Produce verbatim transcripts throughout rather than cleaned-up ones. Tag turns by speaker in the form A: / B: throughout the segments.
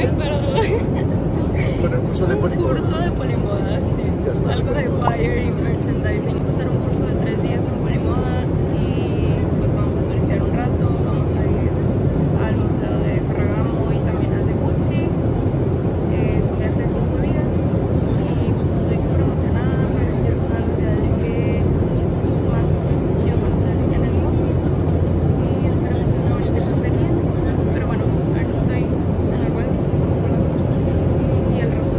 A: pero...
B: Con el curso de polimoda.
A: Curso de polimoda, sí.
B: Ya está.
A: Algo de buyer y merchandising. Vamos a hacer un curso de tres días en polimoda y pues vamos a turistear un rato. Vamos a ir al museo de Ferragamo y también al de Gucci. Es un viaje de cinco días y pues estoy súper emocionada. Florencia es una de las ciudades que más quiero conocer en el mundo y espero que sea una bonita experiencia. Pero bueno, ahora estoy en el vuelo, estamos volando y al rato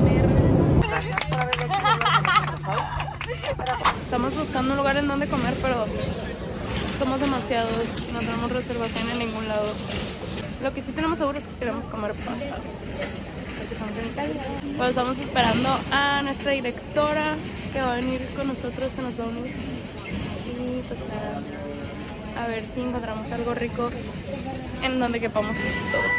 A: estamos buscando un lugar en donde comer, pero somos demasiados, no tenemos reservación en ningún lado. Lo que sí tenemos seguro es que queremos comer pasta, porque estamos en Italia. Pues estamos esperando a nuestra directora que va a venir con nosotros, se nos va a unir. Y pues nada, a ver si encontramos algo rico en donde quepamos todos.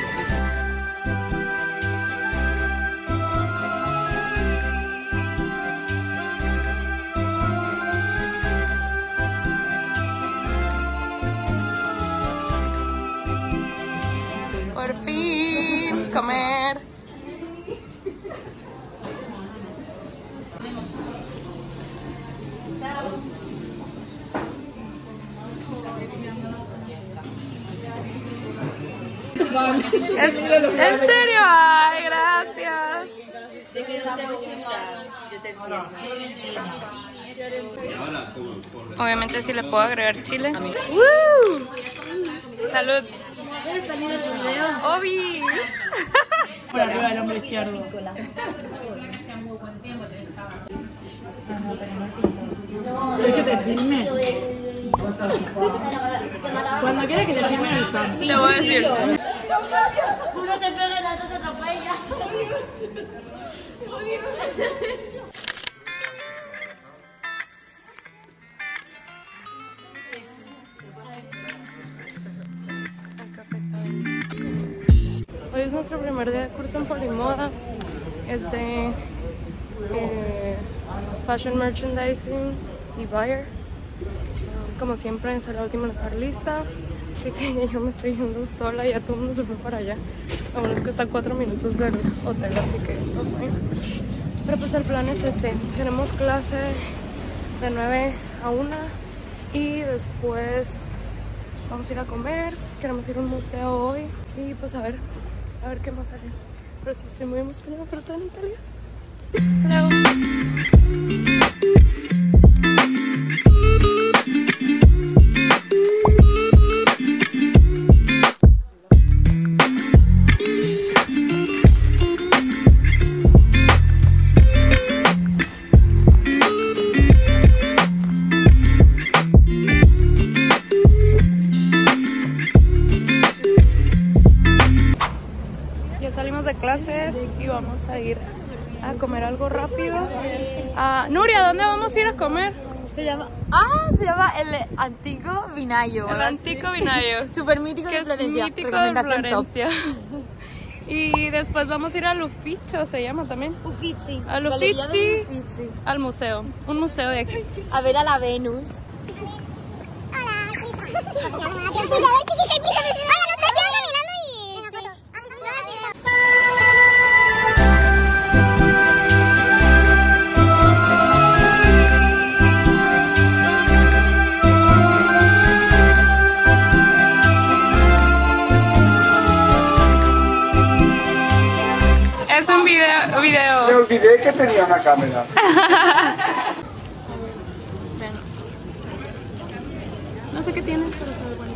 A: Por fin, comer. ¿Es, ¿En serio? Ay, gracias. Obviamente si le puedo agregar chile. ¡Woo! Salud.
C: ¿Puedes salir de tu video?
A: Obi.
C: Por arriba del hombro izquierdo. ¿Quieres que te filme? Cuando quieras que te filme avisamos.
A: Te voy a decir.
C: Uno te pega y la otra te atropella.
A: Hoy es nuestro primer día de curso en polimoda. Es de eh, Fashion Merchandising y Buyer. Como siempre, es la última en estar lista. Así que yo me estoy yendo sola, ya todo el mundo se fue para allá. Lo bueno es que está a cuatro minutos del hotel, así que no sé. Pero pues el plan es ese. Tenemos clase de nueve a una y después vamos a ir a comer. Queremos ir a un museo hoy y pues a ver, a ver qué más sale. Pero sí estoy muy emocionada por estar en Italia. Hello. Salimos de clases y vamos a ir a comer algo rápido. Ah, Nuria, ¿dónde vamos a ir a comer?
D: Se llama... Ah, se llama el Antico Vinaio.
A: El Antico Vinaio.
D: Súper mítico de Florencia.
A: Mítico de Florencia. Y después vamos a ir al Ufficio, se llama también.
D: Uffizi.
A: Al Uffizi, al museo. Un museo de aquí.
D: A ver a la Venus.
A: Es un video, video.
B: Me olvidé que tenía una cámara.
A: No sé qué tiene, pero se ve bueno.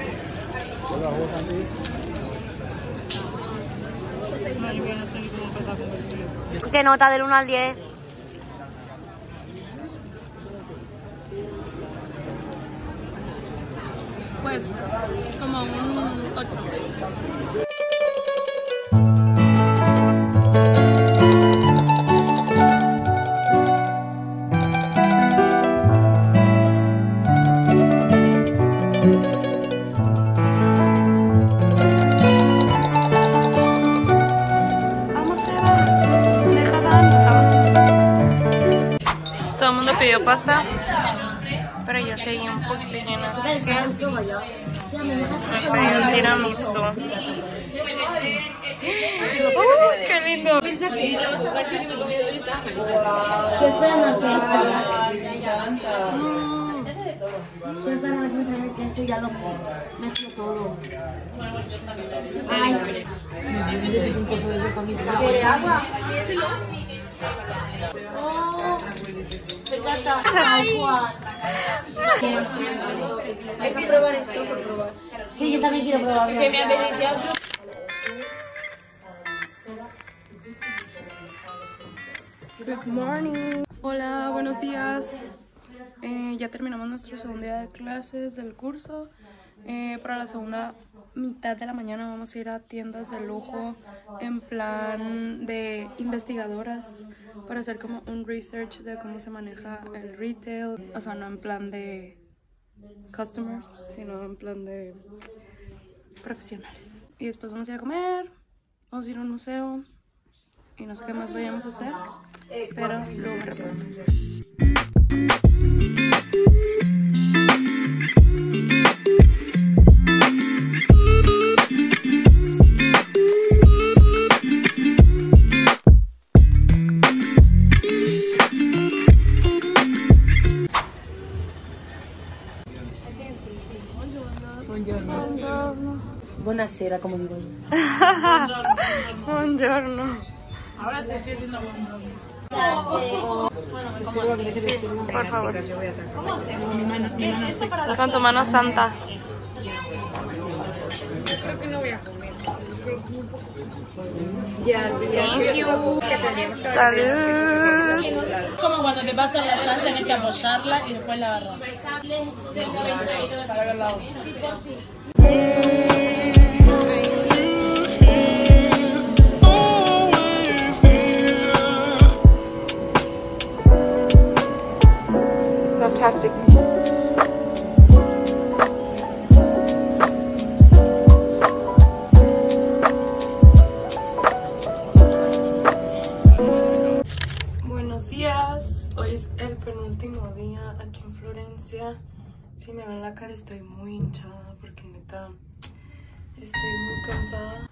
D: ¿Qué nota del uno al diez?
A: Pues como un ocho. Todo el mundo pidió pasta, pero yo seguí un poquito llena, así que me pedí un tiramisú. ¡Qué lindo!
C: Piensa que la vas a sacar y me comí de lista.
E: Estoy esperando al queso.
A: Mm.
E: Estoy esperando a ver si me sale el queso y ya lo mezclo todo. Ay. ¿Quiere agua? Oh, me encanta. Agua.
C: Hay que probar esto por probar.
E: Sí, yo también quiero probarlo.
C: Que me ha deliciado.
A: Good morning. Hola, buenos días. Eh, ya terminamos nuestro segundo día de clases del curso. Eh, para la segunda mitad de la mañana vamos a ir a tiendas de lujo en plan de investigadoras para hacer como un research de cómo se maneja el retail. O sea, no en plan de customers, sino en plan de profesionales. Y después vamos a ir a comer, vamos a ir a un museo y no sé qué más vayamos a hacer, pero luego me reporto.
C: Buonasera, como digo yo.
A: Buongiorno.
C: Ahora te estoy haciendo
A: Sí, por favor. Con tu mano santa.
C: Creo que no voy a comer.
F: Ya, ya.
A: Salud.
C: Como cuando te pasas la sal, tenés que apoyarla y después la agarras. Para ver la otra.
A: Fantastic. Buenos días, hoy es el penúltimo día aquí en Florencia. Si me ven la cara estoy muy hinchada porque neta estoy muy cansada.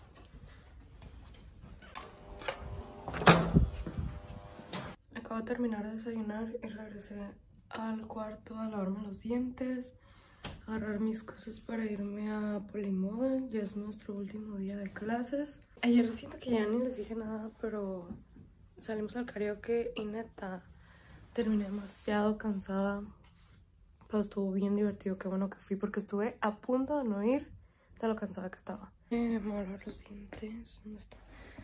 A: Acabo de terminar de desayunar y regresé al cuarto a lavarme los dientes, agarrar mis cosas para irme a Polimoda. Ya es nuestro último día de clases. Ayer siento que ya ni les dije nada, pero salimos al karaoke y neta terminé demasiado cansada, pero estuvo bien divertido. Qué bueno que fui porque estuve a punto de no ir de lo cansada que estaba. Eh, me voy a lavar los dientes. ¿Dónde está?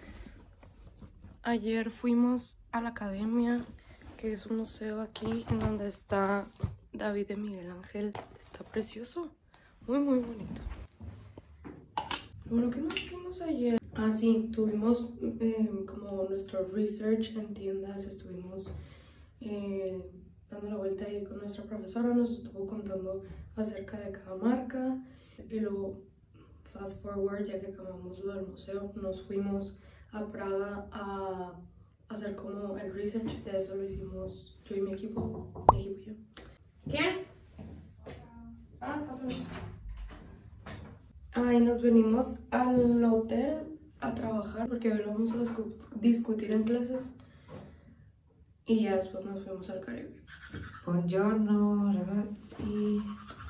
A: Ayer fuimos a la academia, que es un museo aquí en donde está David de Miguel Ángel. Está precioso, muy muy bonito. Bueno, ¿qué más hicimos ayer? Ah, sí, tuvimos eh, como nuestro research en tiendas. Estuvimos eh, dando la vuelta ahí con nuestra profesora, nos estuvo contando acerca de cada marca. Y luego, fast forward, ya que acabamos lo del museo, nos fuimos a Prada a hacer como el research. De eso lo hicimos yo y mi equipo, mi equipo y yo. ¿Quién? Ah, pásale. Ah, y nos venimos al hotel a trabajar porque hoy lo vamos a discu discutir en clases. Y ya después nos fuimos al karaoke.
F: Buongiorno ragazzi.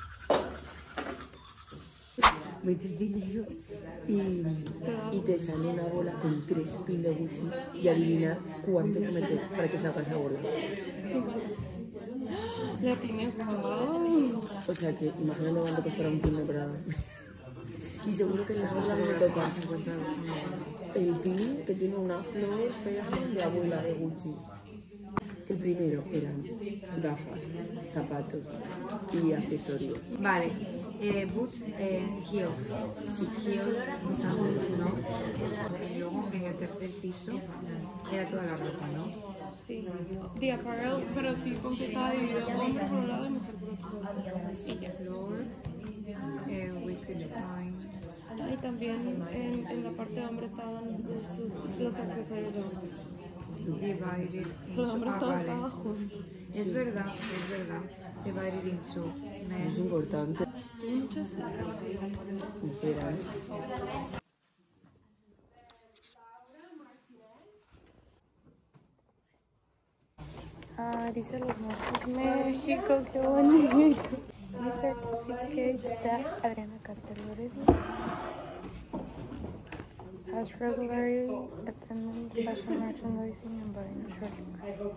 F: Metes dinero y, y te sale una bola con tres pin de Gucci y adivina cuánto te metes para que salga esa bola.
A: La tienes.
F: O sea que imagínate cuánto costará un pin de Prada. Y seguro que en la bola me toca el pin que tiene una flor fea de abuela de Gucci. El primero eran gafas, zapatos y accesorios.
G: Vale, eh, boots, eh, heels, sí. Heels, sandals, ¿no? Y luego en el tercer piso era toda la ropa, ¿no?
A: Sí, the apparel, pero sí con que estaba dividido hombre por un lado y mujer por otro lado. Y ya.
G: Floor, eh, we could find...
A: Y también en, en la parte de hombre estaban sus, los accesorios de hombre.
G: Divided into...
A: El hombre
G: Ah,
A: todo
G: vale.
A: estaba junto.
G: Es verdad, es verdad. Divided into men.
F: Es importante.
A: Muchos.
F: Espera, ¿eh?
A: dice los Marcos México, qué bonito. These certificates that Adriana Castelloretti has regularly attended fashion merchandising and buying shirts.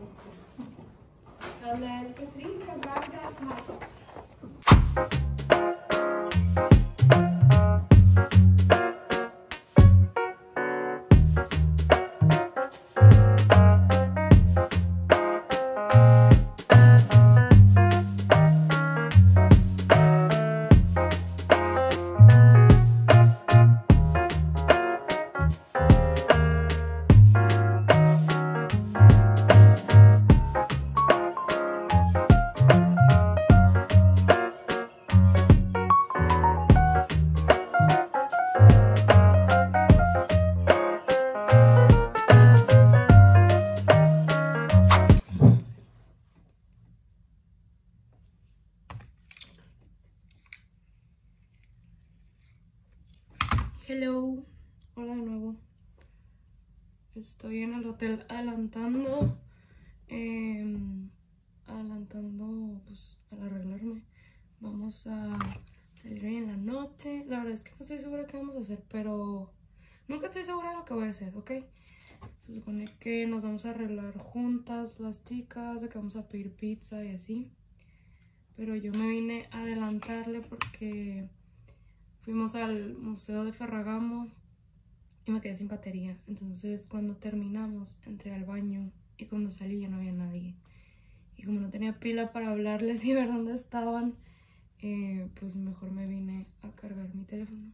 A: Hello, hola de nuevo. Estoy en el hotel adelantando, eh, adelantando pues al arreglarme. Vamos a salir hoy en la noche. La verdad es que no estoy segura de qué vamos a hacer, pero nunca estoy segura de lo que voy a hacer, ¿ok? Se supone que nos vamos a arreglar juntas las chicas, de que vamos a pedir pizza y así. Pero yo me vine a adelantarle porque fuimos al Museo de Ferragamo y me quedé sin batería. Entonces cuando terminamos entré al baño y cuando salí ya no había nadie. Y como no tenía pila para hablarles y ver dónde estaban, eh, pues mejor me vine a cargar mi teléfono.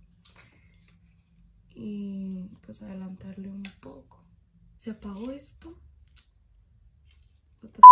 A: Y pues adelantarle un poco. ¿Se apagó esto? What the f***?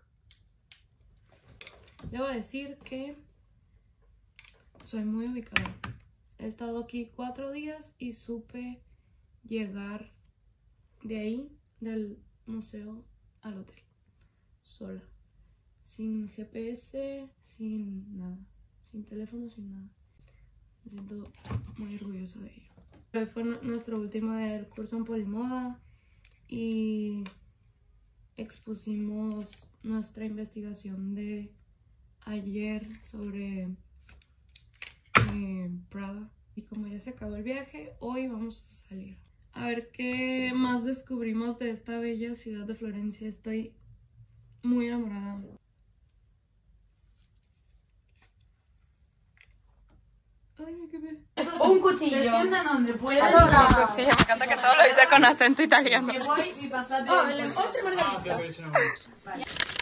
A: Debo decir que soy muy ubicada. He estado aquí cuatro días y supe llegar de ahí, del museo, al hotel. Sola. Sin G P S, sin nada. Sin teléfono, sin nada. Me siento muy orgullosa de ello. Hoy fue nuestro último día del curso en Polimoda y expusimos nuestra investigación de ayer sobre eh, Prada. Y como ya se acabó el viaje, hoy vamos a salir a ver qué más descubrimos de esta bella ciudad de Florencia. Estoy muy enamorada. Ay, me quemé.
C: Un cuchillo. Se sientan donde puedan.
A: Sí, me encanta que todo lo hice con acento italiano.
C: Me voy y pasate. Oh, el empotre margarita.